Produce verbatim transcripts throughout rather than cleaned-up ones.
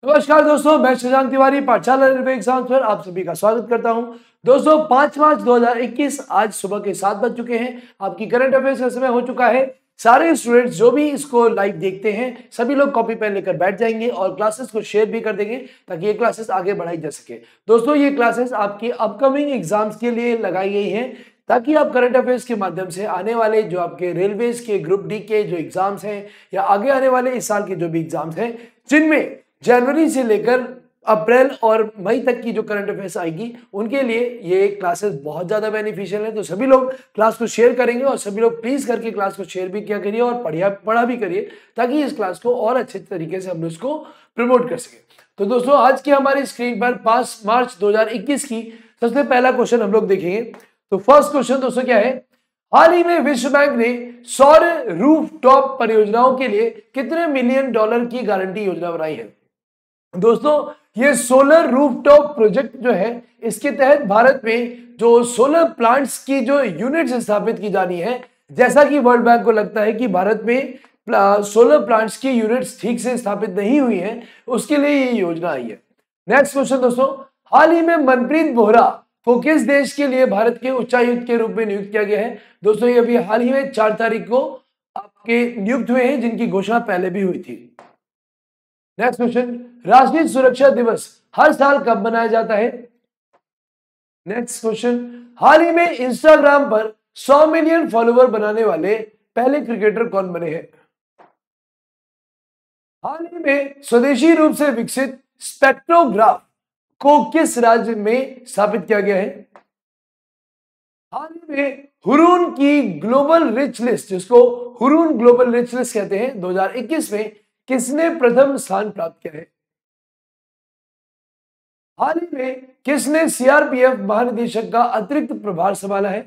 नमस्कार दोस्तों, मैं शशांक तिवारी पाठशाला रेलवे एग्जाम्स पर आप सभी का स्वागत करता हूं। दोस्तों पाँच मार्च दो हज़ार इक्कीस आज सुबह के सात बज चुके हैं। आपकी करंट अफेयर्स का समय हो चुका है। सारे स्टूडेंट्स जो भी इसको लाइव देखते हैं सभी लोग कॉपी पेन लेकर बैठ जाएंगे और क्लासेस को शेयर भी कर देंगे ताकि ये क्लासेस आगे बढ़ाई जा सके। दोस्तों ये क्लासेस आपकी अपकमिंग एग्जाम्स के लिए लगाई गई है ताकि आप करंट अफेयर्स के माध्यम से आने वाले जो आपके रेलवेज के ग्रुप डी के जो एग्जाम्स हैं या आगे आने वाले इस साल के जो भी एग्जाम्स हैं जिनमें जनवरी से लेकर अप्रैल और मई तक की जो करंट अफेयर्स आएगी उनके लिए ये क्लासेस बहुत ज्यादा बेनिफिशियल है। तो सभी लोग क्लास को शेयर करेंगे और सभी लोग प्लीज करके क्लास को शेयर भी किया करिए और पढ़िया पढ़ा भी करिए ताकि इस क्लास को और अच्छे तरीके से हम इसको प्रमोट कर सके। तो दोस्तों आज की हमारी स्क्रीन पर पाँच मार्च दो हज़ार इक्कीस की सबसे पहला क्वेश्चन हम लोग देखेंगे। तो फर्स्ट क्वेश्चन दोस्तों क्या है, हाल ही में विश्व बैंक ने सौर रूफटॉप परियोजनाओं के लिए कितने मिलियन डॉलर की गारंटी योजना बनाई है। दोस्तों ये सोलर रूफटॉप प्रोजेक्ट जो है इसके तहत भारत में जो सोलर प्लांट्स की जो यूनिट्स स्थापित की जानी है, जैसा कि वर्ल्ड बैंक को लगता है कि भारत में सोलर प्लांट्स की यूनिट्स ठीक से स्थापित नहीं हुई हैं, उसके लिए ये योजना आई है। नेक्स्ट क्वेश्चन दोस्तों, हाल ही में मनप्रीत बोहरा को किस देश के लिए भारत के उच्चायुक्त के रूप में नियुक्त किया गया है। दोस्तों ये अभी हाल ही में चार तारीख को आपके नियुक्त हुए हैं जिनकी घोषणा पहले भी हुई थी। नेक्स्ट क्वेश्चन, राष्ट्रीय सुरक्षा दिवस हर साल कब मनाया जाता है। नेक्स्ट क्वेश्चन, हाल ही में इंस्टाग्राम पर सौ मिलियन फॉलोवर बनाने वाले पहले क्रिकेटर कौन बने हैं। हाल ही में स्वदेशी रूप से विकसित स्पेक्ट्रोग्राफ को किस राज्य में स्थापित किया गया है। हाल ही में हुरून की ग्लोबल रिच लिस्ट, जिसको हुरून ग्लोबल रिच लिस्ट कहते हैं, दो हज़ार इक्कीस में किसने प्रथम स्थान प्राप्त किया है। हाल ही में किसने सीआरपीएफ महानिदेशक का अतिरिक्त प्रभार संभाला है।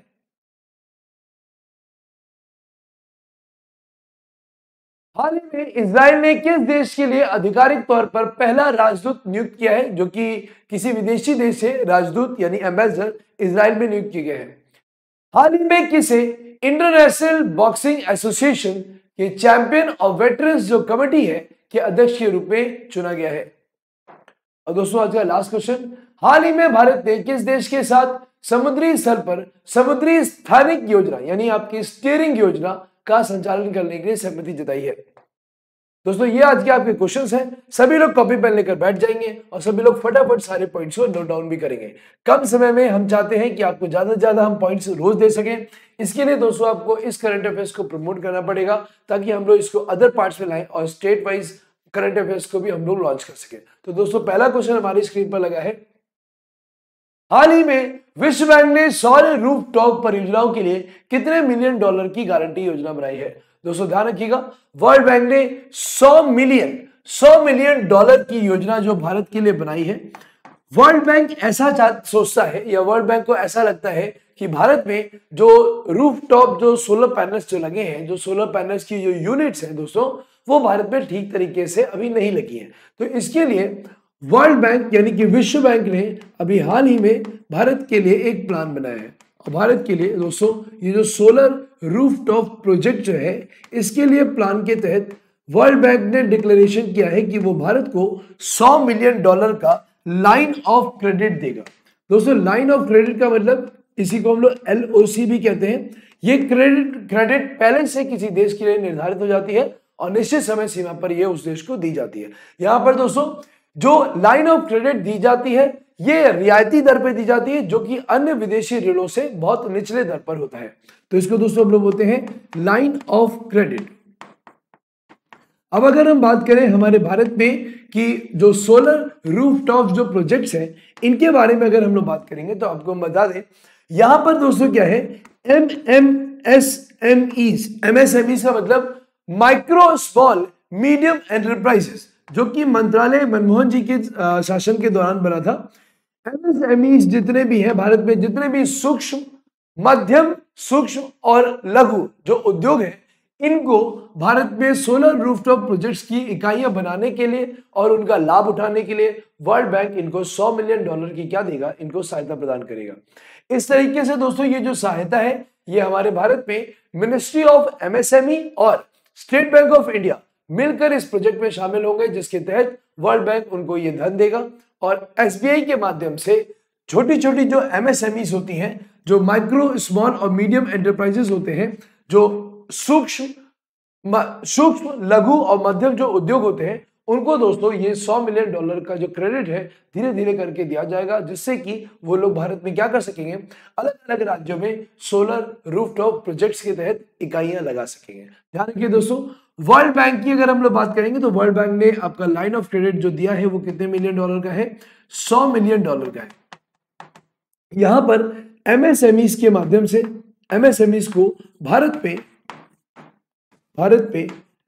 हाल ही में इजराइल ने किस देश के लिए आधिकारिक तौर पर पहला राजदूत नियुक्त किया है, जो कि किसी विदेशी देश से राजदूत यानी एम्बेसडर इजराइल में नियुक्त किए गए हैं। हाल ही में किसे इंटरनेशनल बॉक्सिंग एसोसिएशन के चैंपियन ऑफ वेटरन्स जो कमेटी है के अध्यक्ष के रूप में चुना गया है। और दोस्तों आज का लास्ट क्वेश्चन, हाल ही में भारत ने किस देश के साथ समुद्री स्तर पर समुद्री स्थानिक योजना यानी आपकी स्टीयरिंग योजना का संचालन करने के लिए सहमति जताई है। दोस्तों ये आज के आपके क्वेश्चंस हैं। सभी लोग कॉपी पेन लेकर बैठ जाएंगे और सभी लोग फटाफट सारे पॉइंट्स को नोट डाउन भी करेंगे। कम समय में हम चाहते हैं कि आपको ज्यादा से ज्यादा हम पॉइंट्स रोज दे सकें। इसके लिए दोस्तों आपको इस करंट अफेयर्स को प्रमोट करना पड़ेगा ताकि हम लोग इसको अदर पार्ट्स में लाएं और स्टेट वाइज करंट अफेयर्स को भी हम लोग लॉन्च कर सके। तो दोस्तों पहला क्वेश्चन हमारी स्क्रीन पर लगा है, हाल ही में विश्व बैंक ने सौर रूफटॉप परियोजनाओं के लिए कितने मिलियन डॉलर की गारंटी योजना बनाई है। दोस्तों ध्यान रखिएगा, वर्ल्ड बैंक ने सौ मिलियन सौ मिलियन डॉलर की योजना जो भारत के लिए बनाई है। वर्ल्ड बैंक ऐसा सोचता है या वर्ल्ड बैंक को ऐसा लगता है कि भारत में जो रूफटॉप जो सोलर पैनल्स जो लगे हैं, जो सोलर पैनल्स की जो यूनिट्स हैं दोस्तों, वो भारत में ठीक तरीके से अभी नहीं लगी है। तो इसके लिए वर्ल्ड बैंक यानी कि विश्व बैंक ने अभी हाल ही में भारत के लिए एक प्लान बनाया है। और भारत के लिए दोस्तों ये जो सोलर रूफटॉप प्रोजेक्ट जो है, इसके लिए प्लान के तहत वर्ल्ड बैंक ने डिक्लेरेशन किया है कि वो भारत को सौ मिलियन डॉलर का लाइन ऑफ क्रेडिट देगा। दोस्तों लाइन ऑफ क्रेडिट का मतलब इसी को हम लोग एल ओ सी भी कहते हैं। ये क्रेडिट क्रेडिट पहले से किसी देश के लिए निर्धारित हो जाती है और निश्चित समय सीमा पर यह उस देश को दी जाती है। यहां पर दोस्तों जो लाइन ऑफ क्रेडिट दी जाती है ये रियायती दर पे दी जाती है, जो कि अन्य विदेशी ऋणों से बहुत निचले दर पर होता है। तो इसको दोस्तों हम लोग बोलते हैं लाइन ऑफ क्रेडिट। अब अगर हम बात करें हमारे भारत में कि जो सोलर रूफटॉप जो प्रोजेक्ट्स हैं इनके बारे में अगर हम लोग बात करेंगे तो आपको हम बता दें, यहां पर दोस्तों क्या है, M M S M Es M S M Es का मतलब माइक्रो स्मॉल मीडियम एंटरप्राइजेस, जो कि मंत्रालय मनमोहन जी के शासन के दौरान बना था। एमएसएमई जितने भी हैं भारत में, जितने भी सूक्ष्म मध्यम सूक्ष्म और लघु जो उद्योग हैं, इनको भारत में सोलर रूफटॉप प्रोजेक्ट्स की इकाइयां बनाने के लिए और उनका लाभ उठाने के लिए वर्ल्ड बैंक इनको सौ मिलियन डॉलर की क्या देगा, इनको सहायता प्रदान करेगा। इस तरीके से दोस्तों ये जो सहायता है ये हमारे भारत में मिनिस्ट्री ऑफ एमएसएमई और स्टेट बैंक ऑफ इंडिया मिलकर इस प्रोजेक्ट में शामिल होंगे, जिसके तहत वर्ल्ड बैंक उनको ये धन देगा और एसबीआई के माध्यम से छोटी छोटी जो एमएसएमईज होती हैं, जो माइक्रो स्मॉल और मीडियम एंटरप्राइजेस होते हैं, जो सूक्ष्म सूक्ष्म लघु और मध्यम जो उद्योग होते हैं, उनको दोस्तों ये सौ मिलियन डॉलर का जो क्रेडिट है धीरे धीरे करके दिया जाएगा, जिससे कि वो लोग भारत में क्या कर सकेंगे, अलग अलग राज्यों में सोलर रूफटॉप प्रोजेक्ट्स के तहत इकाइयां लगा सकेंगे। ध्यान रखिए दोस्तों, वर्ल्ड बैंक की अगर हम लोग बात करेंगे तो वर्ल्ड बैंक ने आपका लाइन ऑफ क्रेडिट जो दिया है वो कितने मिलियन डॉलर का है, सौ मिलियन डॉलर का है। यहां पर एमएसएमईज के माध्यम से एमएसएमईज को भारत पे भारत पे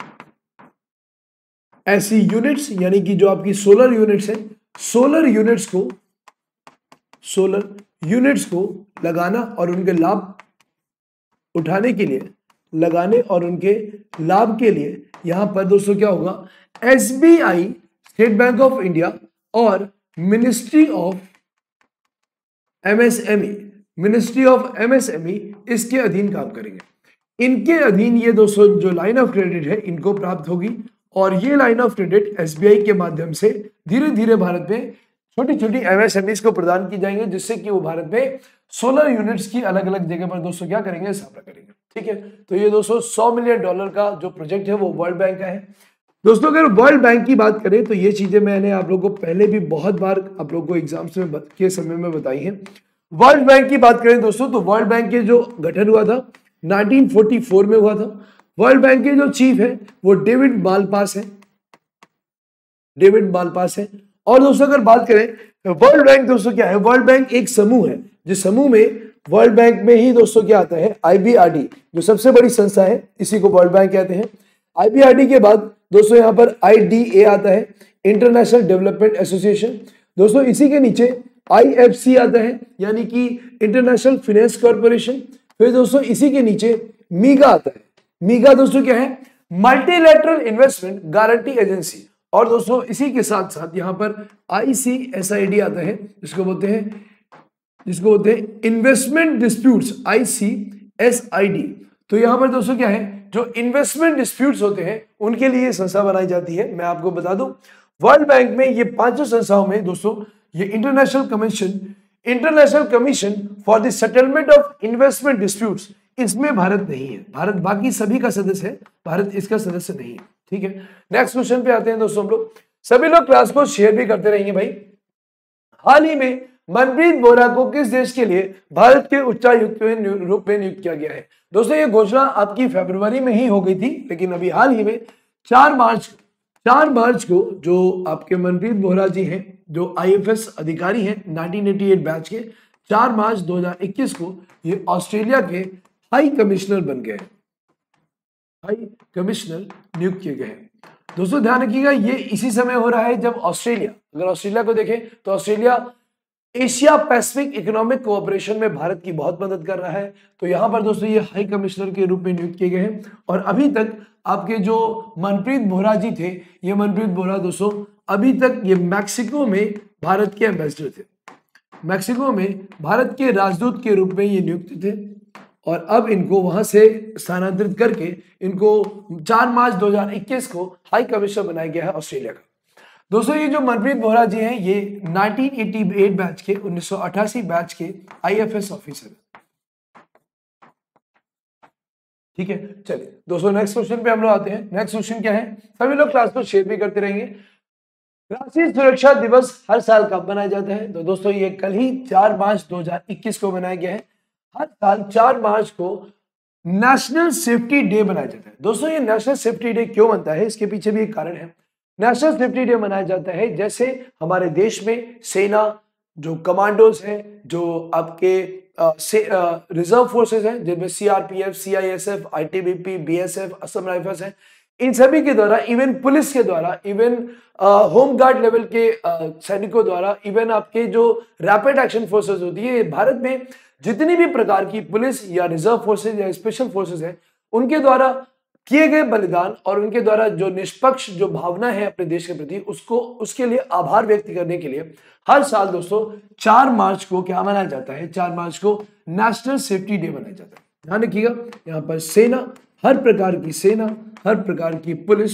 ऐसी यूनिट्स यानी कि जो आपकी सोलर यूनिट्स है, सोलर यूनिट्स को सोलर यूनिट्स को लगाना और उनके लाभ उठाने के लिए लगाने और उनके लाभ के लिए यहां पर दोस्तों क्या होगा, SBI, state bank of India और ministry of MSME ministry of MSME इसके अधीन काम करेंगे। इनके अधीन ये दोस्तों जो लाइन ऑफ क्रेडिट है इनको प्राप्त होगी और ये लाइन ऑफ क्रेडिट एसबीआई के माध्यम से धीरे धीरे भारत में छोटी छोटी एमएसएमईज को प्रदान की जाएंगे, जिससे कि वो भारत में सोलर यूनिट्स की अलग अलग जगह पर दोस्तों क्या करेंगे, स्थापना करेंगे। ठीक है, तो ये दोस्तों सौ मिलियन डॉलर का जो प्रोजेक्ट है वो वर्ल्ड बैंक का है। दोस्तों अगर वर्ल्ड बैंक की बात करें तो ये चीजें मैंने आप लोगों को पहले भी बहुत बार आप लोगों को एग्जाम्स में के समय में बताई है। वर्ल्ड बैंक की बात करें दोस्तों तो वर्ल्ड बैंक के जो गठन हुआ था नाइनटीन फोर्टी फोर में हुआ था। वर्ल्ड बैंक के जो चीफ है वो डेविड मालपास है डेविड मालपास है और दोस्तों अगर बात करें तो वर्ल्ड बैंक दोस्तों क्या है, वर्ल्ड बैंक एक समूह है, जिस समूह में वर्ल्ड बैंक में ही दोस्तों क्या आता है, आईबीआरडी जो सबसे बड़ी संस्था है, इसी को वर्ल्ड बैंक कहते हैं। आईबीआरडी के बाद दोस्तों यहाँ पर आईडीए आता है, इंटरनेशनल डेवलपमेंट एसोसिएशन। दोस्तों इसी के नीचे आईएफसी आता है, यानी कि इंटरनेशनल फाइनेंस कॉर्पोरेशन। फिर दोस्तों इसी के नीचे मीगा आता है। मीगा दोस्तों क्या है, मल्टीलैटरल इन्वेस्टमेंट गारंटी एजेंसी। और दोस्तों इसी के साथ साथ यहाँ पर आईसीएसआईडी आता है, जिसको बोलते हैं जिसको बोलते हैं इन्वेस्टमेंट डिस्प्यूट्स, आईसीएसआईडी। तो यहाँ पर दोस्तों क्या है, जो इन्वेस्टमेंट डिस्प्यूट्स होते हैं उनके लिए संस्था बनाई जाती है। मैं आपको बता दूं वर्ल्ड बैंक में ये पांचों संस्थाओं में दोस्तों ये international commission international commission for the settlement of investment disputes, इसमें भारत नहीं है। भारत बाकी सभी का सदस्य है, भारत इसका सदस्य नहीं है। ठीक है, नेक्स्ट क्वेश्चन पे आते हैं दोस्तों हम लोग। सभी लोग क्लास को शेयर भी करते रहेंगे भाई। हाल ही में मनप्रीत बोरा को किस देश के लिए भारत के उच्चायुक्त के रूप में नियुक्त किया गया है? दोस्तों ये घोषणा आपकी फरवरी में ही हो गई थी, लेकिन अभी हाल ही में चार मार्च चार मार्च को जो आपके मनप्रीत बोरा जी हैं, जो आईएफएस अधिकारी हैं नाइनटीन एटी एट बैच के, चार मार्च दो हज़ार इक्कीस को ये ऑस्ट्रेलिया के हाई कमिश्नर बन गए हाई कमिश्नर नियुक्त किए गए। दोस्तों ध्यान रखिएगा ये इसी समय हो रहा है जब ऑस्ट्रेलिया, अगर ऑस्ट्रेलिया को देखें तो Australia Asia Pacific economic cooperation में भारत की बहुत मदद कर रहा है। तो यहाँ पर दोस्तों ये हाई कमिश्नर के रूप में नियुक्त किए गए हैं। और अभी तक आपके जो मनप्रीत बोरा जी थे, ये मनप्रीत बोरा दोस्तों अभी तक ये मैक्सिको में भारत के एम्बेसडर थे, मैक्सिको में भारत के राजदूत के रूप में ये नियुक्त थे। और अब इनको वहां से स्थानांतरित करके इनको चार मार्च दो हज़ार इक्कीस को हाई कमिश्नर बनाया गया है ऑस्ट्रेलिया का। दोस्तों ये जो मनप्रीत बोरा जी हैं ये नाइनटीन एटी एट बैच के उन्नीस सौ अठासी बैच के आईएफएस ऑफिसर हैं। ठीक है, चलिए दोस्तों नेक्स्ट क्वेश्चन पे हम लोग आते हैं। नेक्स्ट क्वेश्चन क्या है, सभी लोग क्लास को शेयर भी करते रहेंगे। राष्ट्रीय सुरक्षा दिवस हर साल कब मनाया जाता है? तो दोस्तों ये कल ही चार मार्च दो हज़ार इक्कीस को मनाया गया है। हर साल चार मार्च को नेशनल सेफ्टी डे मनाया जाता है। दोस्तों ये नेशनल सेफ्टी डे क्यों बनता है, इसके पीछे भी एक कारण है। नेशनल सेफ्टी डे मनाया जाता है जैसे हमारे देश में सेना, जो कमांडोज हैं, जो आपके रिजर्व फोर्सेस हैं जिनमें CRPF, CISF, ITBP, BSF, Assam rifles हैं, इन सभी के द्वारा, इवन पुलिस के द्वारा, इवन होम गार्ड लेवल के सैनिकों द्वारा, इवन आपके जो रैपिड एक्शन फोर्सेस होती है, भारत में जितनी भी प्रकार की पुलिस या रिजर्व फोर्सेस या स्पेशल फोर्सेस हैं, उनके द्वारा किए गए बलिदान और उनके द्वारा जो निष्पक्ष जो भावना है अपने देश के प्रति, उसको उसके लिए आभार व्यक्त करने के लिए हर साल दोस्तों चार मार्च को क्या मनाया जाता है, चार मार्च को नेशनल सेफ्टी डे मनाया जाता है। ध्यान रखिएगा यहाँ पर सेना, हर प्रकार की सेना, हर प्रकार की पुलिस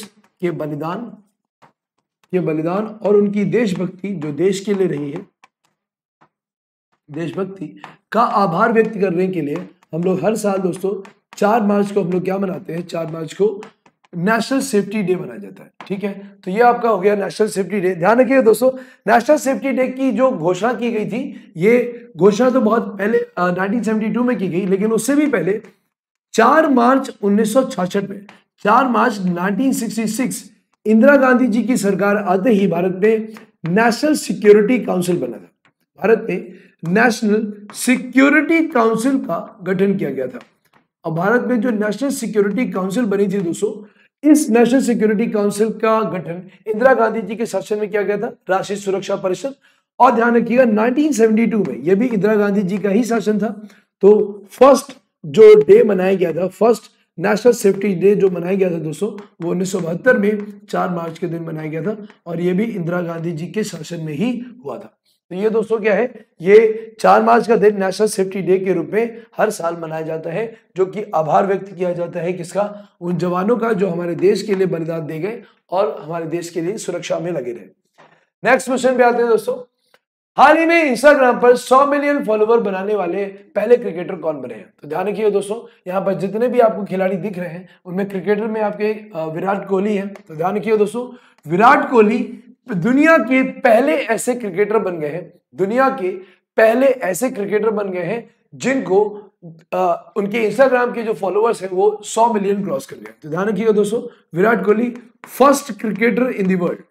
के बलिदान के बलिदान और उनकी देशभक्ति जो देश के लिए रही है, देशभक्ति का आभार व्यक्त करने के लिए हम लोग हर साल दोस्तों चार मार्च को हम लोग क्या मनाते हैं, चार मार्च को नेशनल सेफ्टी डे मनाया जाता है। ठीक है, तो ये आपका हो गया नेशनल सेफ्टी डे। ध्यान रखिएगा दोस्तों, नेशनल सेफ्टी डे की जो घोषणा की गई थी, ये घोषणा तो बहुत पहले नाइनटीन सेवेंटी टू में की गई, लेकिन उससे भी पहले चार मार्च उन्नीस सौ छियासठ में, चार March nineteen sixty six Indira Gandhi ji की सरकार आते ही भारत में नेशनल सिक्योरिटी काउंसिल बना था। भारत में नेशनल सिक्योरिटी काउंसिल का गठन किया गया था। और भारत में जो नेशनल सिक्योरिटी काउंसिल बनी थी दोस्तों, इस नेशनल सिक्योरिटी काउंसिल का गठन इंदिरा गांधी जी के शासन में किया गया था, राष्ट्रीय सुरक्षा परिषद। और ध्यान रखिएगा नाइनटीन सेवेंटी टू में यह भी इंदिरा गांधी जी का ही शासन था। तो फर्स्ट जो डे मनाया गया था, फर्स्ट नेशनल सेफ्टी डे जो मनाया गया था दोस्तों, वो उन्नीस सौ बहत्तर में चार मार्च के दिन मनाया गया था, और ये भी इंदिरा गांधी जी के शासन में ही हुआ था। तो ये दोस्तों क्या है, ये चार मार्च का दिन नेशनल सेफ्टी डे के रूप में हर साल मनाया जाता है, जो कि आभार व्यक्त किया जाता है किसका, उन जवानों का जो हमारे देश के लिए बलिदान दे गए और हमारे देश के लिए सुरक्षा में लगे रहे। नेक्स्ट क्वेश्चन पे आते हैं दोस्तों, हाल ही में इंस्टाग्राम पर सौ मिलियन फॉलोवर बनाने वाले पहले क्रिकेटर कौन बने हैं? तो ध्यान रखिए दोस्तों, यहाँ पर जितने भी आपको खिलाड़ी दिख रहे हैं उनमें क्रिकेटर में आपके विराट कोहली हैं। तो ध्यान रखिए दोस्तों, विराट कोहली दुनिया के पहले ऐसे क्रिकेटर बन गए हैं, दुनिया के पहले ऐसे क्रिकेटर बन गए हैं जिनको आ, उनके इंस्टाग्राम के जो फॉलोअर्स हैं वो सौ मिलियन क्रॉस कर गए। तो ध्यान रखिएगा दोस्तों, Virat Kohli first cricketer in the world,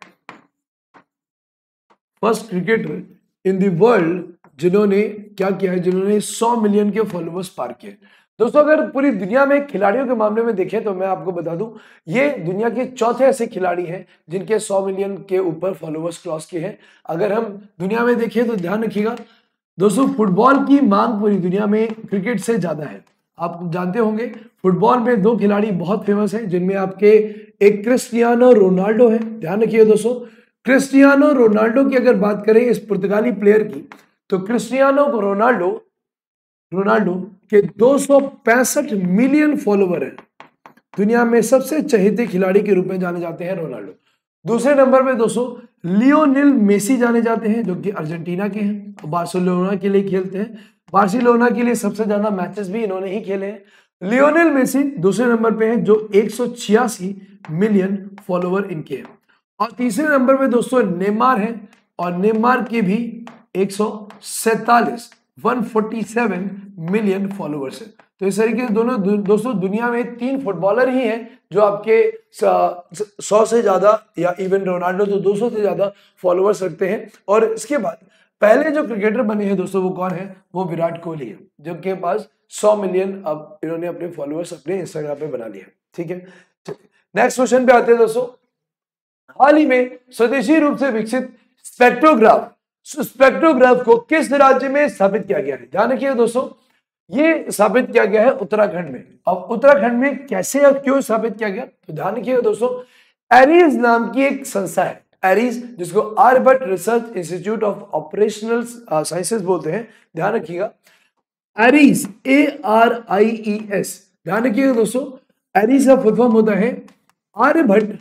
first cricketer in the world जिन्होंने क्या किया है, जिन्होंने सौ मिलियन के फॉलोअर्स पार किए। दोस्तों अगर पूरी दुनिया में खिलाड़ियों के मामले में देखें तो मैं आपको बता दूं, ये दुनिया के चौथे ऐसे खिलाड़ी हैं जिनके सौ मिलियन के ऊपर फॉलोअर्स क्रॉस किए हैं। अगर हम दुनिया में देखें तो ध्यान रखिएगा दोस्तों, फुटबॉल की मांग पूरी दुनिया में क्रिकेट से ज्यादा है। आप जानते होंगे फुटबॉल में दो खिलाड़ी बहुत फेमस हैं, जिनमें आपके एक क्रिस्टियानो रोनाल्डो है। ध्यान रखिए दोस्तों, क्रिस्टियानो रोनाल्डो की अगर बात करें इस पुर्तगाली प्लेयर की, तो क्रिस्टियानो रोनाल्डो रोनाल्डो के दो सौ पैंसठ मिलियन फॉलोवर हैं। दुनिया में सबसे चहेते खिलाड़ी के रूप में जाने जाते हैं रोनाल्डो। दूसरे नंबर पे दोस्तों लियोनेल मेसी जाने जाते हैं, जो कि अर्जेंटीना के हैं, बार्सिलोना के लिए खेलते हैं। बार्सिलोना के लिए सबसे ज्यादा मैचेस भी इन्होंने ही खेले हैं। लियोनेल मेसी दूसरे नंबर पे हैं, जो एक सौ छियासी मिलियन फॉलोवर इनके हैं। और तीसरे नंबर पे दोस्तों नेमार है, और नेमार के भी एक सौ सैतालीस एक सौ सैंतालीस मिलियन फॉलोअर्स है। तो इस तरीके से दोनों दो, दोस्तों दुनिया में तीन फुटबॉलर ही हैं जो आपके सौ से ज्यादा, या इवन रोनाल्डो तो दो सौ से ज्यादा फॉलोअर्स रखते हैं। और इसके बाद पहले जो क्रिकेटर बने हैं दोस्तों वो कौन है, वो विराट कोहली है, जिनके पास सौ मिलियन अब इन्होंने अपने फॉलोअर्स अपने इंस्टाग्राम पे बना लिया। ठीक है, नेक्स्ट क्वेश्चन पे आते हैं दोस्तों, हाल ही में स्वदेशी रूप से विकसित स्पेक्ट्रोग्राफ स्पेक्ट्रोग्राफ को किस राज्य में स्थापित किया गया है? ध्यान रखिए दोस्तों, ये स्थापित किया गया है उत्तराखंड में। अब उत्तराखंड में कैसे और क्यों स्थापित किया गया, तो ध्यान रखिए दोस्तों, एरीज नाम की एक संस्था है, एरीज, जिसको Aryabhatta research institute of operational sciences बोलते हैं। ध्यान रखिएगा, ARIES, A R I E S. ध्यान रखिएगा दोस्तों, एरीज का फुल फॉर्म होता है Aryabhatta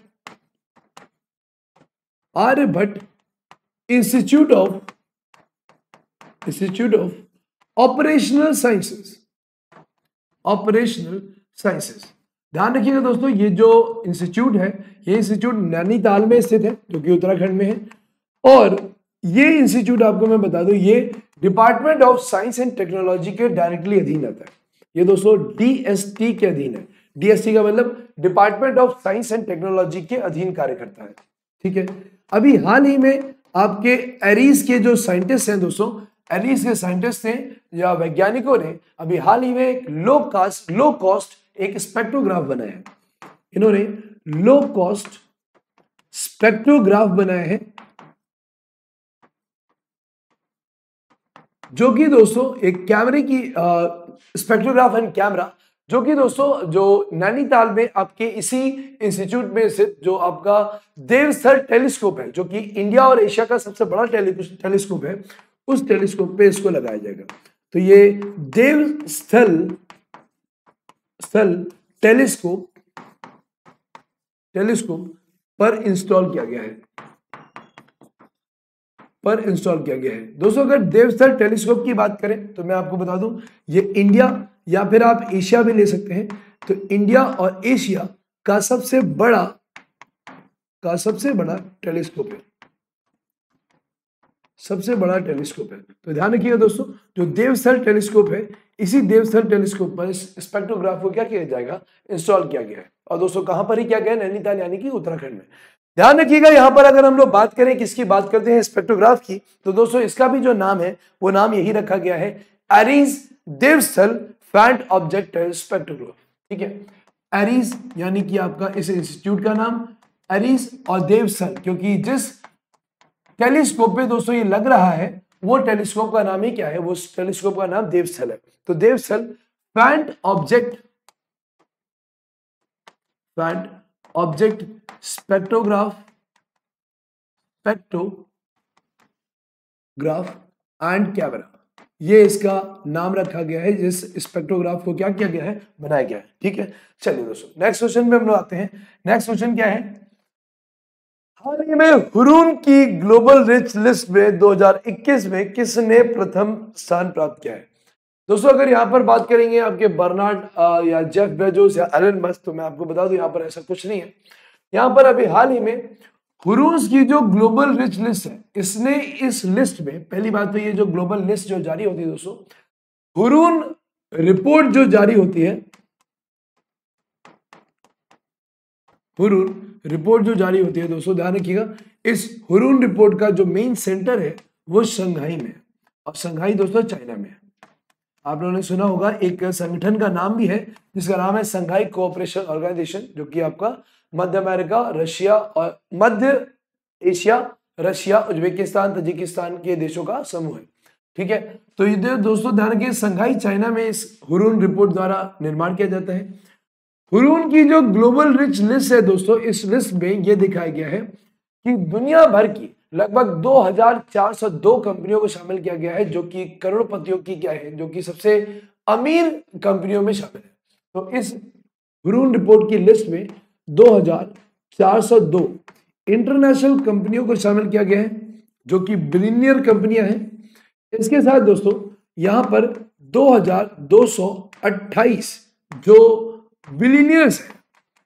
Aryabhatta institute of institute of operational sciences operational sciences. ध्यान रखिएगा दोस्तों, ये जो इंस्टीट्यूट है, ये इंस्टीट्यूट नैनीताल में स्थित है, जो कि उत्तराखंड में है। और ये इंस्टीट्यूट आपको मैं बता दूं, ये department of science and technology के डायरेक्टली अधीन आता है। ये दोस्तों डीएसटी के अधीन है। डीएसटी का मतलब department of science and technology के अधीन कार्य करता है। ठीक है, अभी हाल ही में आपके एरीज के जो साइंटिस्ट हैं दोस्तों, एरीज के साइंटिस्ट ने या वैज्ञानिकों ने अभी हाल ही में एक लो कास्ट लो कॉस्ट एक स्पेक्ट्रोग्राफ बनाया है। इन्होंने लो कॉस्ट स्पेक्ट्रोग्राफ बनाया है, जो कि दोस्तों एक कैमरे की स्पेक्ट्रोग्राफ एंड कैमरा, जो कि दोस्तों जो नैनीताल में आपके इसी इंस्टीट्यूट में स्थित जो आपका देवस्थल टेलीस्कोप है, जो कि इंडिया और एशिया का सबसे बड़ा टेलीस्कोप है, उस टेलीस्कोप पे इसको लगाया जाएगा। तो ये देवस्थल स्थल टेलीस्कोप टेलीस्कोप पर इंस्टॉल किया गया है, पर इंस्टॉल किया गया है। दोस्तों अगर देवस्थल टेलीस्कोप की बात करें तो मैं आपको बता दूं ये इंडिया या फिर आप एशिया भी ले सकते हैं, तो इंडिया और एशिया का सबसे बड़ा का सबसे बड़ा टेलीस्कोप है, सबसे बड़ा टेलीस्कोप है। तो ध्यान रखिएगा दोस्तों, जो देवस्थल टेलीस्कोप है इसी देवस्थल टेलीस्कोप पर इस स्पेक्ट्रोग्राफ को क्या किया जाएगा, इंस्टॉल किया गया है। और दोस्तों कहां पर ही किया गया है, नैनीताल यानी कि उत्तराखंड में। ध्यान रखिएगा यहां पर अगर हम लोग बात करें किसकी बात करते हैं, स्पेक्ट्रोग्राफ की, तो दोस्तों इसका भी जो नाम है वो नाम यही रखा गया है, ARIES Devasthal faint object spectrograph. ठीक है, एरीज यानी कि आपका इस इंस्टीट्यूट का नाम एरीज और देवस्थल, क्योंकि जिस टेलीस्कोप पे दोस्तों ये लग रहा है वो टेलीस्कोप का नाम ही क्या है, वो टेलीस्कोप का नाम देवस्थल है। तो Devasthal faint object faint object spectrograph spectrograph and camera, ये इसका नाम रखा गया है, जिस स्पेक्ट्रोग्राफ को क्या किया गया है, बनाया गया है। ठीक है, चलिए दोस्तों नेक्स्ट क्वेश्चन पे हम लोग आते हैं। नेक्स्ट क्वेश्चन क्या है, हाल ही में हुरून की ग्लोबल रिच लिस्ट में दो हज़ार इक्कीस में किसने प्रथम स्थान प्राप्त किया है। दोस्तों अगर यहाँ पर बात करेंगे आपके बर्नार्ड या जेफ बेजोस या एलन मस्क, तो मैं आपको बता दूं यहाँ पर ऐसा कुछ नहीं है। यहाँ पर अभी हाल ही में हुरून की जो ग्लोबल रिच लिस्ट है, इसने इस लिस्ट में, पहली बात तो ये जो ग्लोबल लिस्ट जो जारी होती है दोस्तों, हुरून रिपोर्ट जो जारी होती है, हुरून रिपोर्ट जो जारी होती है दोस्तों, ध्यान रखिएगा इस हुरून रिपोर्ट का जो मेन सेंटर है वो शंघाई में, और शंघाई दोस्तों चाइना में है। आप लोगों ने सुना होगा एक संगठन का नाम भी है जिसका नाम है शंघाई कोऑपरेशन ऑर्गेनाइजेशन, जो कि आपका मध्य अमेरिका, रशिया और मध्य एशिया, रशिया, उज्बेकिस्तान, तजिकिस्तान के देशों का समूह है। ठीक है, तो ये दोस्तों ध्यान रखिए शंघाई चाइना में इस हुरून रिपोर्ट द्वारा निर्माण किया जाता है। हुरून की जो ग्लोबल रिच लिस्ट है दोस्तों, इस लिस्ट में यह दिखाया गया है कि दुनिया भर की लगभग दो हज़ार चार सौ दो कंपनियों को शामिल किया गया है, जो कि करोड़पतियों की क्या है, जो कि सबसे अमीर कंपनियों में शामिल है। तो इस हुरून रिपोर्ट की लिस्ट में दो हज़ार चार सौ दो इंटरनेशनल कंपनियों को शामिल किया गया है, जो कि बिलियनियर कंपनियां हैं। इसके साथ दोस्तों यहां पर दो हज़ार दो सौ अट्ठाईस जो बिलियनियर्स है,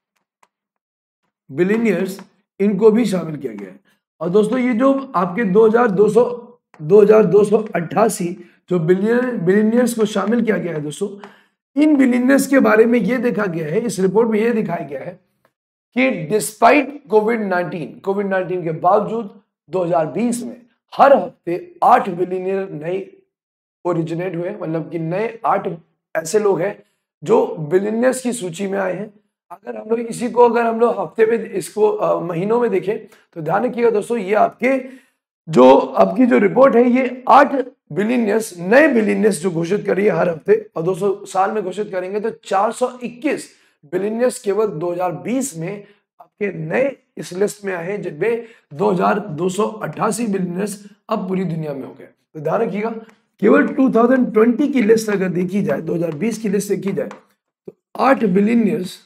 बिलियनियर्स, इनको भी शामिल किया गया है। और दोस्तों ये जो आपके दो हज़ार दो सौ दो हज़ार दो सौ अट्ठासी जो बिलियन बिलियनियर्स को शामिल किया गया है दोस्तों, इन बिलियनियर्स के बारे में ये देखा गया है, इस रिपोर्ट में ये दिखाया गया है कि despite covid nineteen covid nineteen के बावजूद दो हज़ार बीस में हर हफ्ते आठ बिलियनियर नए ओरिजिनेट हुए, मतलब कि नए आठ ऐसे लोग हैं जो बिलियनियर्स की सूची में आए हैं। अगर हम लोग इसी को अगर हम लोग हफ्ते में इसको आ, महीनों में देखें तो ध्यान रखिएगा दोस्तों, ये आपके जो आपकी जो रिपोर्ट है ये आठ बिलियनियर्स नए बिलियनियर्स जो घोषित कर रही है हर हफ्ते, और दोस्तों साल में घोषित करेंगे तो चार सौ इक्कीस बिलियनियर्स केवल दो हज़ार बीस में आपके नए इस लिस्ट में आए हैं, जिनमें दो हज़ार दो सौ अट्ठासी बिलियनियर्स अब पूरी दुनिया में हो गए। तो ध्यान रखिएगा केवल दो हज़ार बीस की लिस्ट अगर देखी जाए, दो हज़ार बीस की लिस्ट देखी जाए तो आठ बिलियनियर्स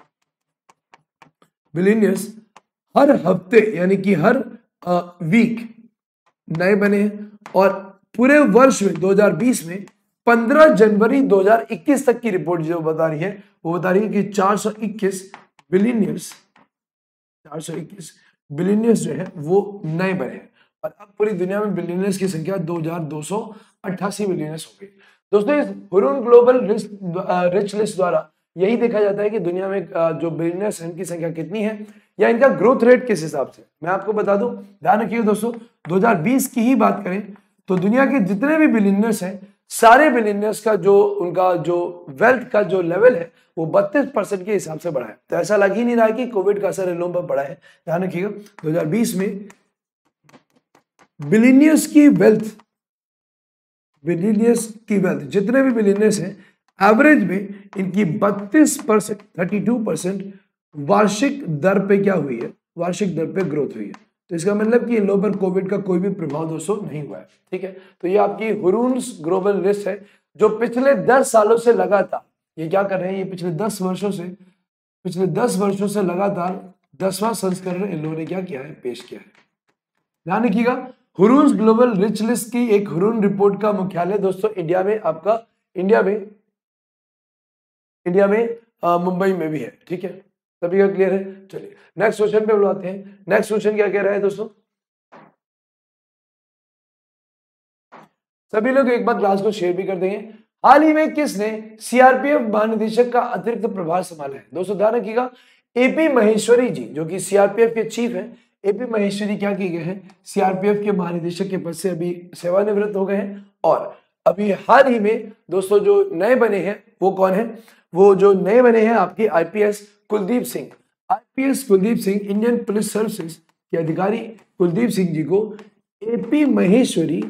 बिलियनियर्स हर हफ्ते यानी कि हर आ, वीक नए बने हैं। और पूरे वर्ष में दो हज़ार बीस में पंद्रह जनवरी दो हज़ार इक्कीस तक की रिपोर्ट जो बता रही है वो बता रही है कि चार सौ इक्कीस बिलियनियर्स चार सौ इक्कीस बिलियनियर्स जो है वो नए बने हैं, और अब पूरी दुनिया में बिलियनियर्स की संख्या दो हज़ार दो सौ अट्ठासी बिलियनियर्स हो गई। दोस्तों इस हुरून ग्लोबल रिच लिस्ट द्वारा यही देखा जाता है कि दुनिया में जो बिलियनियर्स हैं इनकी संख्या कितनी है या इनका ग्रोथ रेट किस हिसाब से। मैं आपको बता दूं, ध्यान रखिएगा दोस्तों, दो हज़ार बीस की ही बात करें तो दुनिया के जितने भी बिलियनियर्स हैं, सारे बिलियनियर्स का जो उनका जो वेल्थ का जो लेवल है वो बत्तीस परसेंट के हिसाब से बढ़ा है। तो ऐसा लग ही नहीं रहा है कि कोविड का असर इन लोगों पर पड़ा है। ध्यान रखिएगा दो हज़ार बीस में बिलियनियर्स की वेल्थ बिलियनियर्स की वेल्थ जितने भी बिलियनियर्स हैं, एवरेज में इनकी बत्तीस परसेंट थर्टी टू परसेंट वार्षिक दर पे क्या हुई है, वार्षिक दर पे ग्रोथ हुई है। तो इसका मतलब कि इन लोगों पर कोविड का कोई भी प्रभाव दोस्तों नहीं हुआ है। ठीक है, तो ये आपकी हुरून्स ग्लोबल लिस्ट है जो पिछले दस सालों से लगातार ये क्या कर रहे हैं, ये पिछले दस वर्षों से पिछले दस वर्षों से लगातार दसवां संस्करण इन लोगों ने क्या किया है, पेश किया है। ध्यान रखिएगा, हुरून ग्लोबल रिच लिस्ट की एक हुरून रिपोर्ट का मुख्यालय दोस्तों इंडिया में, आपका इंडिया में इंडिया में मुंबई में भी है। ठीक है, सभी का क्लियर है। चलिए नेक्स्ट क्वेश्चन पे बुलाते हैं। नेक्स्ट क्वेश्चन क्या कह रहा है दोस्तों, सभी लोग एक बार क्लास को शेयर भी कर देंगे। हाल ही में किसने सीआरपीएफ महानिदेशक का अतिरिक्त प्रभार संभाला है? दोस्तों ध्यान रखिएगा, एपी महेश्वरी जी जो कि सीआरपीएफ के चीफ हैं, एपी महेश्वरी क्या किए गए हैं, सीआरपीएफ के महानिदेशक के पद से अभी सेवानिवृत्त हो गए हैं। और अभी हाल ही में दोस्तों जो नए बने हैं वो कौन है, वो जो नए बने हैं आपके IPS Kuldeep Singh. IPS Kuldeep Singh, Indian police services के अधिकारी कुलदीप सिंह जी को एपी महेश्वरी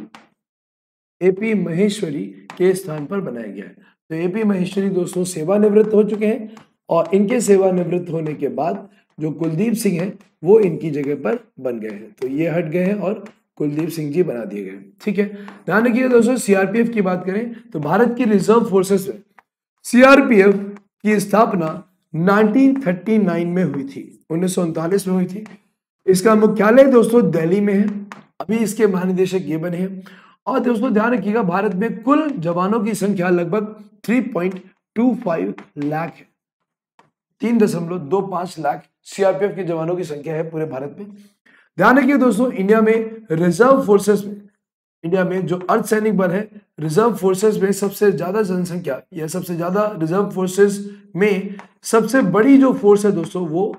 एपी महेश्वरी के स्थान पर बनाया गया है। तो एपी महेश्वरी दोस्तों सेवानिवृत्त हो चुके हैं और इनके सेवानिवृत्त होने के बाद जो कुलदीप सिंह हैं वो इनकी जगह पर बन गए हैं। तो ये हट गए हैं और कुलदीप सिंह जी बना दिए गए। ठीक है, ध्यान रखिए दोस्तों, सीआरपीएफ की बात करें तो भारत की रिजर्व फोर्सेस में सीआरपीएफ की स्थापना उन्नीस सौ उनतालीस में हुई थी, उन्नीस सौ उनतालीस में हुई थी। इसका मुख्यालय दोस्तों दिल्ली में है। अभी इसके महानिदेशक ये बने हैं। और दोस्तों ध्यान रखिएगा, भारत में कुल जवानों की संख्या लगभग तीन पॉइंट दो पाँच लाख है। तीन दशमलव दो पांच लाख सीआरपीएफ के जवानों की संख्या है पूरे भारत में। ध्यान रखिए दोस्तों, इंडिया में रिजर्व फोर्सेस में इंडिया में जो अर्धसैनिक बल है, रिजर्व फोर्सेस में सबसे ज्यादा जनसंख्या या सबसे ज्यादा रिजर्व फोर्सेस में सबसे बड़ी जो फोर्स है दोस्तों वो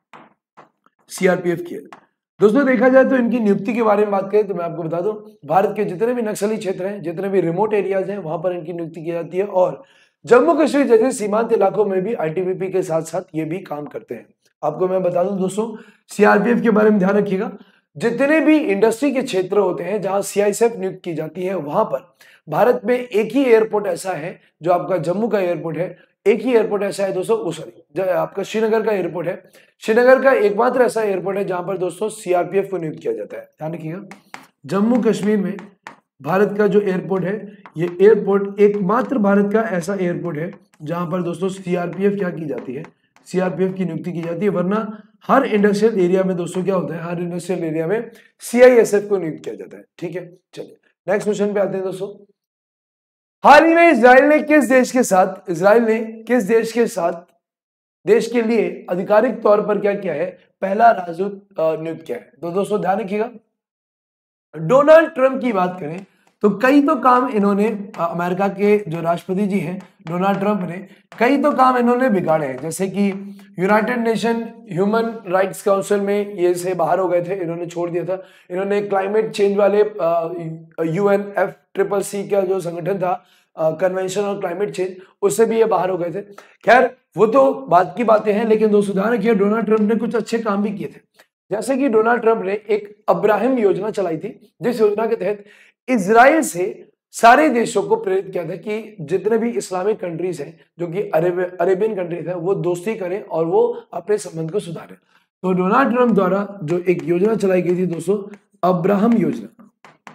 सीआरपीएफ की है। दोस्तों देखा जाए तो इनकी नियुक्ति के बारे में बात करें तो मैं आपको बता दूं, भारत के जितने भी नक्सली क्षेत्र हैं, जितने भी रिमोट एरियाज हैं, वहां पर इनकी नियुक्ति की जाती है। और जम्मू कश्मीर जैसे सीमांत इलाकों में भी आईटीबीपी के साथ साथ ये भी काम करते हैं। आपको मैं बता दूं दोस्तों, सीआरपीएफ के बारे में ध्यान रखिएगा, जितने भी इंडस्ट्री के क्षेत्र होते हैं जहां सीआईएसएफ नियुक्त की जाती है, वहां पर भारत में एक ही एयरपोर्ट ऐसा है जो आपका जम्मू का एयरपोर्ट है। एक ही एयरपोर्ट ऐसा है दोस्तों, सॉरी आपका श्रीनगर का एयरपोर्ट है। श्रीनगर का एकमात्र ऐसा एयरपोर्ट है जहां पर दोस्तों सीआरपीएफ को नियुक्त किया जाता है। ध्यान रखिएगा, जम्मू कश्मीर में भारत का जो एयरपोर्ट है, ये एयरपोर्ट एकमात्र भारत का ऐसा एयरपोर्ट है जहां पर दोस्तों सीआरपीएफ क्या की जाती है, सीआरपीएफ की नियुक्ति की जाती है। वरना हर इंडस्ट्रियल एरिया में दोस्तों क्या होता है, हर इंडस्ट्रियल एरिया में सीआईएसएफ को नियुक्त किया जाता है। ठीक है, चलिए नेक्स्ट क्वेश्चन पे आते हैं दोस्तों। हाल ही में इजराइल ने किस देश के साथ इजराइल ने किस देश के साथ देश के लिए आधिकारिक तौर पर क्या किया है, पहला राजदूत नियुक्त किया है? तो दोस्तों ध्यान रखिएगा, डोनाल्ड ट्रंप की बात करें तो कई तो काम इन्होंने, अमेरिका के जो राष्ट्रपति जी हैं डोनाल्ड ट्रंप ने, कई तो काम इन्होंने बिगाड़े हैं। जैसे कि United Nation human rights council में ये से बाहर हो गए थे, इन्होंने छोड़ दिया था। इन्होंने क्लाइमेट चेंज वाले यूएन एफ ट्रिपल सी का जो संगठन था, कन्वेंशन ऑन क्लाइमेट चेंज, उससे भी ये बाहर हो गए थे। खैर वो तो बात की बातें हैं, लेकिन दोस्तों ध्यान रखिए, डोनाल्ड ट्रंप ने कुछ अच्छे काम भी किए थे। जैसे कि डोनाल्ड ट्रंप ने एक अब्राहम योजना चलाई थी, जिस योजना के तहत इजराइल से सारे देशों को प्रेरित किया था कि जितने भी इस्लामिक कंट्रीज हैं, जो कि अरेबियन कंट्रीज हैं, वो दोस्ती करें और वो अपने संबंध को सुधारें। तो डोनाल्ड ट्रंप द्वारा जो एक योजना चलाई गई थी दोस्तों, अब्राहम योजना,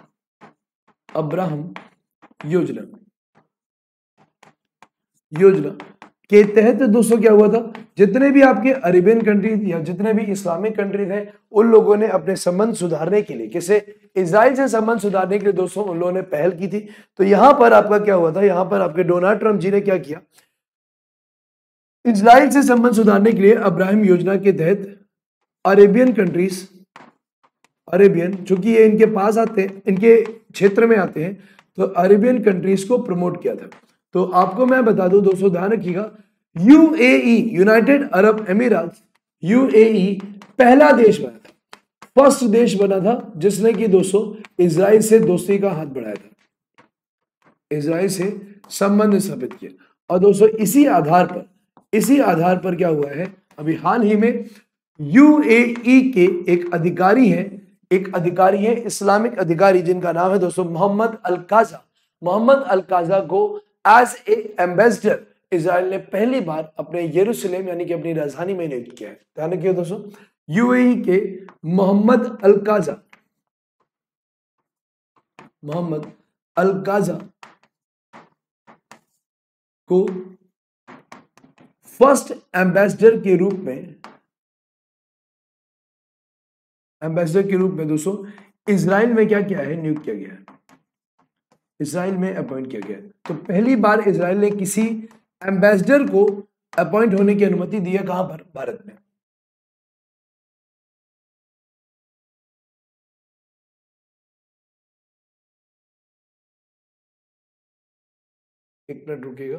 अब्राहम योजना योजना के तहत दोस्तों क्या हुआ था, जितने भी आपके अरेबियन कंट्रीज या जितने भी इस्लामिक कंट्रीज हैं, उन लोगों ने अपने संबंध सुधारने के लिए, किसे, इजराइल से संबंध सुधारने के लिए दोस्तों उन लोगों ने पहल की थी। तो यहां पर आपका क्या हुआ था, यहां पर आपके डोनाल्ड ट्रंप जी ने क्या किया, इजराइल से संबंध सुधारने के लिए अब्राहम योजना के तहत अरेबियन कंट्रीज, अरेबियन चूंकि ये इनके पास आते हैं, इनके क्षेत्र में आते हैं, तो अरेबियन कंट्रीज को प्रमोट किया था। तो आपको मैं बता दूं दोस्तों, ध्यान रखिएगा, यूएई, यूनाइटेड अरब अमीरात, यूएई पहला देश बना था, फर्स्ट देश बना था जिसने कि दोस्तों इजराइल से दोस्ती का हाथ बढ़ाया था, इजराइल से संबंध स्थापित किया। और दोस्तों इसी आधार पर इसी आधार पर क्या हुआ है, अभी हाल ही में यूएई के एक अधिकारी हैं, एक अधिकारी है इस्लामिक अधिकारी, जिनका नाम है दोस्तों मोहम्मद अल-काजा। मोहम्मद अल-काजा को एज ए एम्बेसडर इजराइल ने पहली बार अपने यरूशलेम यानी कि अपनी राजधानी में नियुक्त किया है। ध्यान रखिए दोस्तों, यूएई के मोहम्मद अल-काजा, मोहम्मद अल-काजा को फर्स्ट एम्बेसडर के रूप में एम्बेसडर के रूप में दोस्तों इजराइल में क्या किया है, नियुक्त किया गया है, इजराइल में अपॉइंट किया गया है। तो पहली बार इजराइल ने किसी एम्बेसडर को अपॉइंट होने की अनुमति दी है, कहां पर, भारत में। एक मिनट रुकिएगा।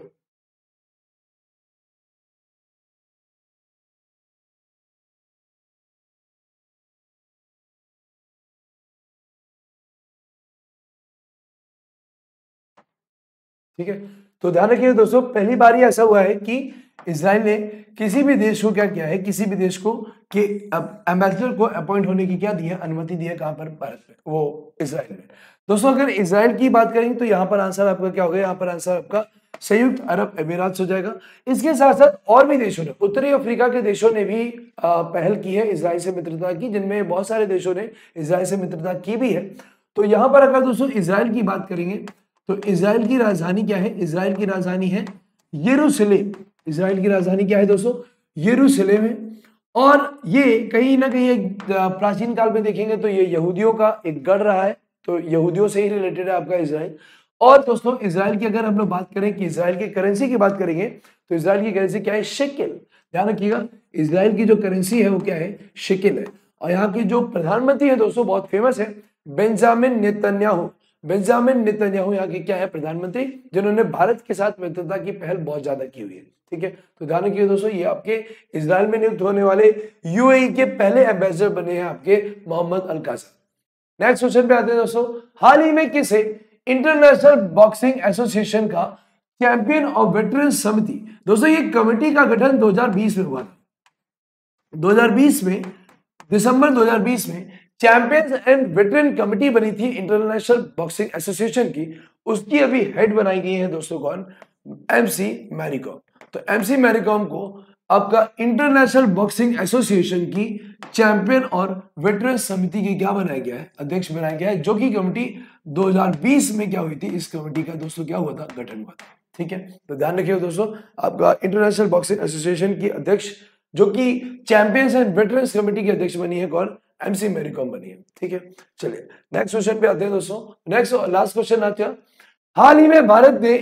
ठीक है, तो ध्यान रखिए दोस्तों, पहली बार ही ऐसा हुआ है कि इजराइल ने किसी भी देश को क्या किया है, किसी भी देश को कि एम्बेसडर को अपॉइंट होने की क्या दी है, अनुमति दी है, कहां पर, भारत में, वो इजराइल में। दोस्तों अगर इजराइल की बात करेंगे तो यहाँ पर आंसर आपका क्या होगा, यहाँ पर आंसर आपका संयुक्त अरब अमीरात हो जाएगा। इसके साथ साथ और भी देशों ने, उत्तरी अफ्रीका के देशों ने भी पहल की है इजराइल से मित्रता की, जिनमें बहुत सारे देशों ने इजराइल से मित्रता की भी है। तो यहाँ पर अगर दोस्तों इजराइल की बात करेंगे तो इजराइल की राजधानी क्या है, इजराइल की राजधानी है यरूशलेम। इजराइल की राजधानी क्या है दोस्तों, यरूशलेम है। और ये कहीं ना कहीं एक प्राचीन काल में देखेंगे तो ये यहूदियों का एक गढ़ रहा है, तो यहूदियों से ही रिलेटेड है आपका इजराइल। और दोस्तों इजराइल की अगर हम लोग बात करें कि इजराइल की करेंसी की बात करेंगे तो इजराइल की करेंसी क्या है, शेकेल। ध्यान रखिएगा, इजराइल की जो करेंसी है वो क्या है, शेकेल है। और यहाँ की जो प्रधानमंत्री है दोस्तों बहुत फेमस है, बेंजामिन नेतन्याहू। बेंजामिन नेतन्याहू यहाँ के क्या है, प्रधानमंत्री, जिन्होंने भारत के साथ मित्रता की पहल बहुत ज्यादा की हुई है। ठीक है, तो ध्यान रखिए दोस्तों, ये आपके इजराइल में नियुक्त होने वाले यूएई के पहले एम्बेसडर बने हैं आपके Mohammed Al Qasim. Next question पे आते हैं दोस्तों, हाल ही में किसे इंटरनेशनल बॉक्सिंग एसोसिएशन का चैंपियन ऑफ वेटरन समिति। दोस्तों ये कमेटी का गठन दो हज़ार बीस में हुआ था। दो हज़ार बीस में, दिसंबर दो हज़ार बीस में चैंपियंस एंड वेटरन कमेटी बनी थी इंटरनेशनल बॉक्सिंग एसोसिएशन की। उसकी अभी हेड बनाई गई है दोस्तों कौन, एमसी मैरीकॉम। तो एमसी मैरीकॉम को आपका इंटरनेशनल बॉक्सिंग एसोसिएशन की चैंपियन और वेटरन समिति की क्या बनाया गया है, अध्यक्ष बनाया गया है, जो कि कमेटी दो हज़ार बीस में क्या हुई थी, इस कमेटी का दोस्तों क्या हुआ था, गठन हुआ था। ठीक है, तो ध्यान रखिए दोस्तों, आपका इंटरनेशनल बॉक्सिंग एसोसिएशन की अध्यक्ष जो कि चैंपियंस एंड वेटरन्स कमेटी की अध्यक्ष बनी है कौन, एमसी मैरीकॉम बनी है। ठीक है, चलिए नेक्स्ट क्वेश्चन पे आते हैं दोस्तों। नेक्स्ट लास्ट क्वेश्चन आता है, हाल ही में भारत ने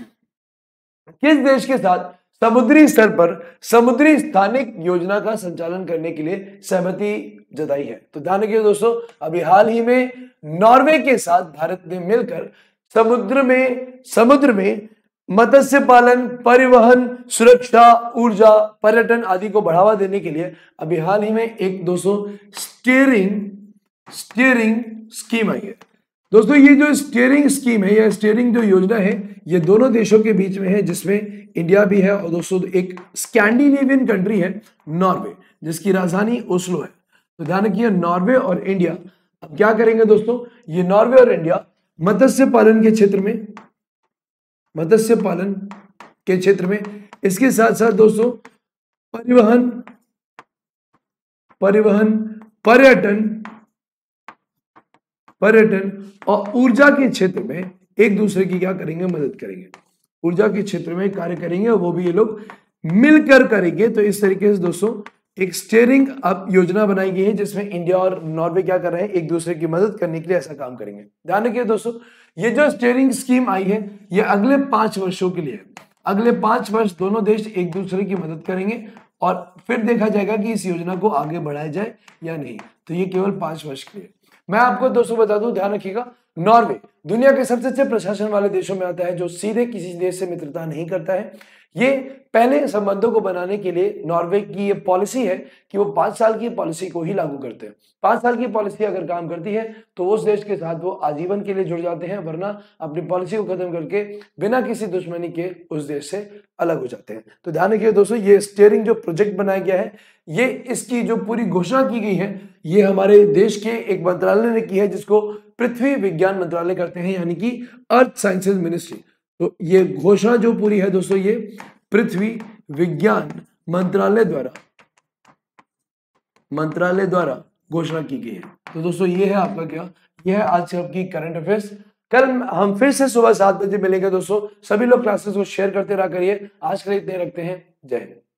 किस देश के साथ समुद्री स्तर पर समुद्री स्थानिक योजना का संचालन करने के लिए सहमति जताई है। तो ध्यान रखिए दोस्तों, अभी हाल ही में नॉर्वे के साथ भारत ने मिलकर समुद्र में समुद्र में मत्स्य पालन, परिवहन, सुरक्षा, ऊर्जा, पर्यटन आदि को बढ़ावा देने के लिए अभी हाल ही में एक दोस्तों स्टीयरिंग स्टीयरिंग स्कीम आई है। दोस्तों ये जो स्टीयरिंग स्कीम है, यह स्टीयरिंग जो योजना है, ये दोनों देशों के बीच में है, जिसमें इंडिया भी है और दोस्तों एक स्कैंडिनेवियन कंट्री है नॉर्वे, जिसकी राजधानी ओस्लो है। तो ध्यान रखिए, नॉर्वे और इंडिया अब क्या करेंगे दोस्तों, ये नॉर्वे और इंडिया मत्स्य पालन के क्षेत्र में मत्स्य पालन के क्षेत्र में इसके साथ साथ दोस्तों परिवहन परिवहन पर्यटन पर्यटन और ऊर्जा के क्षेत्र में एक दूसरे की क्या करेंगे, मदद करेंगे। ऊर्जा के क्षेत्र में कार्य करेंगे और वो भी ये लोग मिलकर करेंगे। तो इस तरीके से दोस्तों एक स्टीयरिंग अप योजना बनाई गई है, जिसमें इंडिया और नॉर्वे क्या कर रहे हैं, एक दूसरे की मदद करने के लिए ऐसा काम करेंगे। ध्यान रखिए दोस्तों, ये जो स्टीयरिंग स्कीम आई है, ये अगले पांच वर्षों के लिए है। अगले पांच वर्ष दोनों देश एक दूसरे की मदद करेंगे और फिर देखा जाएगा कि इस योजना को आगे बढ़ाया जाए या नहीं। तो ये केवल पांच वर्ष के लिए। मैं आपको दोस्तों बता दूं, ध्यान रखिएगा, नॉर्वे दुनिया के सबसे अच्छे प्रशासन वाले देशों में आता है, जो सीधे किसी देश से मित्रता नहीं करता है। ये पहले संबंधों को बनाने के लिए नॉर्वे की ये पॉलिसी है कि वो पांच साल की पॉलिसी को ही लागू करते हैं। पांच साल की पॉलिसी अगर काम करती है तो उस देश के साथ वो आजीवन के लिए जुड़ जाते हैं, वरना अपनी पॉलिसी को खत्म करके बिना किसी दुश्मनी के उस देश से अलग हो जाते हैं। तो ध्यान रखिए दोस्तों, ये स्टीयरिंग जो प्रोजेक्ट बनाया गया है, ये इसकी जो पूरी घोषणा की गई है, ये हमारे देश के एक मंत्रालय ने की है, जिसको पृथ्वी विज्ञान मंत्रालय करते हैं, यानी कि अर्थ साइंसेज मिनिस्ट्री। तो ये घोषणा जो पूरी है दोस्तों, ये पृथ्वी विज्ञान मंत्रालय द्वारा मंत्रालय द्वारा घोषणा की गई है। तो दोस्तों ये है आपका क्या, ये है आज आपकी करंट अफेयर्स। कल हम फिर से सुबह सात बजे मिलेंगे दोस्तों। सभी लोग क्लासेस को शेयर करते रहा करिए। आज के लिए इतने रखते हैं। जय हिंद।